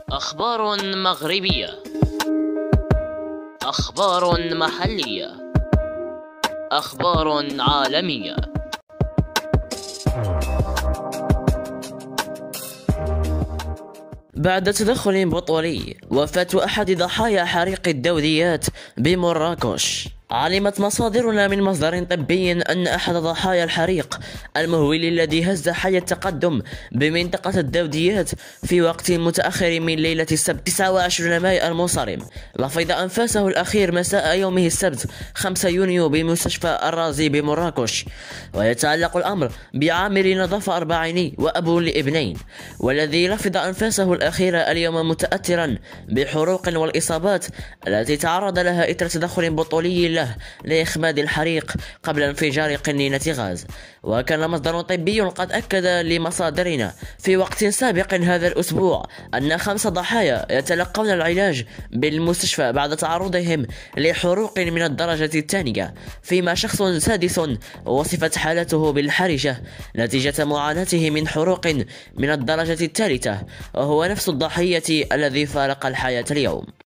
أخبار مغربية، أخبار محلية، أخبار عالمية. بعد تدخل بطولي، وفاة أحد ضحايا حريق الدوديات بمراكش. علمت مصادرنا من مصدر طبي أن أحد ضحايا الحريق المهول الذي هز حي التقدم بمنطقة الدوديات في وقت متأخر من ليلة السبت 29 مايو المنصرم لفظ أنفاسه الأخير مساء يومه السبت 5 يونيو بمستشفى الرازي بمراكش. ويتعلق الأمر بعامل نظافة أربعيني وأب لابنين، والذي لفظ أنفاسه الأخيرة اليوم متأثرا بحروق والإصابات التي تعرض لها إثر تدخل بطولي له لإخماد الحريق قبل انفجار قنينة غاز. وكان مصدر طبي قد أكد لمصادرنا في وقت سابق هذا الأسبوع أن 5 ضحايا يتلقون العلاج بالمستشفى بعد تعرضهم لحروق من الدرجة الثانية، فيما شخص سادس وصفت حالته بالحرجة نتيجة معاناته من حروق من الدرجة الثالثة، وهو نفس الضحية الذي فارق الحياة اليوم.